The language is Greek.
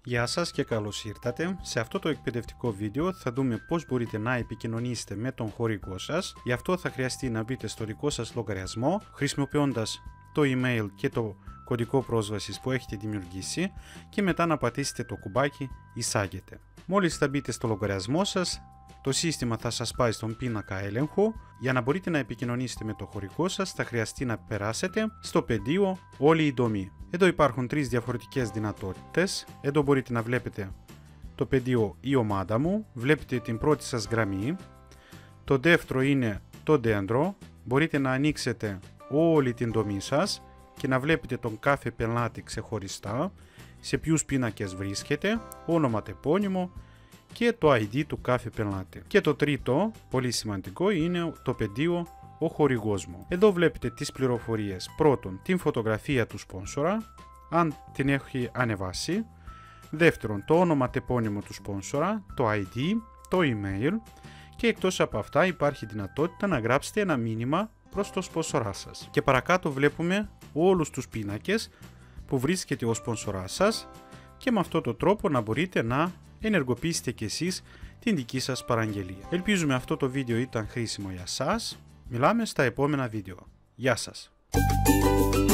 Γεια σας και καλώς ήρθατε. Σε αυτό το εκπαιδευτικό βίντεο θα δούμε πώς μπορείτε να επικοινωνήσετε με τον χορηγό σας. Γι' αυτό θα χρειαστεί να μπείτε στο δικό σας λογαριασμό χρησιμοποιώντας το email και το κωδικό πρόσβασης που έχετε δημιουργήσει και μετά να πατήσετε το κουμπάκι «Εισάγετε». Μόλις θα μπείτε στο λογαριασμό σας, το σύστημα θα σας πάει στον πίνακα έλεγχου. Για να μπορείτε να επικοινωνήσετε με το χορηγό σας θα χρειαστεί να περάσετε στο πεδίο «Όλη η δομή». Εδώ υπάρχουν τρεις διαφορετικές δυνατότητες. Εδώ μπορείτε να βλέπετε το πεδίο «Η ομάδα μου», βλέπετε την πρώτη σας γραμμή. Το δεύτερο είναι το δέντρο. Μπορείτε να ανοίξετε όλη την δομή σας και να βλέπετε τον κάθε πελάτη ξεχωριστά, σε ποιους πίνακες βρίσκεται, όνομα, τεπώνυμο και το ID του κάθε πελάτη. Και το τρίτο, πολύ σημαντικό, είναι το πεδίο «Ο χορηγός μου». Εδώ βλέπετε τις πληροφορίες. Πρώτον, την φωτογραφία του σπόνσορα, αν την έχει ανεβάσει. Δεύτερον, το όνομα τεπώνυμο του σπόνσορα, το ID, το email και εκτός από αυτά υπάρχει δυνατότητα να γράψετε ένα μήνυμα προς το σπόνσορά σας. Και παρακάτω βλέπουμε όλους τους πίνακες που βρίσκεται ο σπόνσοράς σας και με αυτόν τον τρόπο να μπορείτε να ενεργοποιήσετε και εσείς την δική σας παραγγελία. Ελπίζουμε αυτό το βίντεο ήταν χρήσιμο για σας. Μιλάμε στα επόμενα βίντεο. Γεια σας!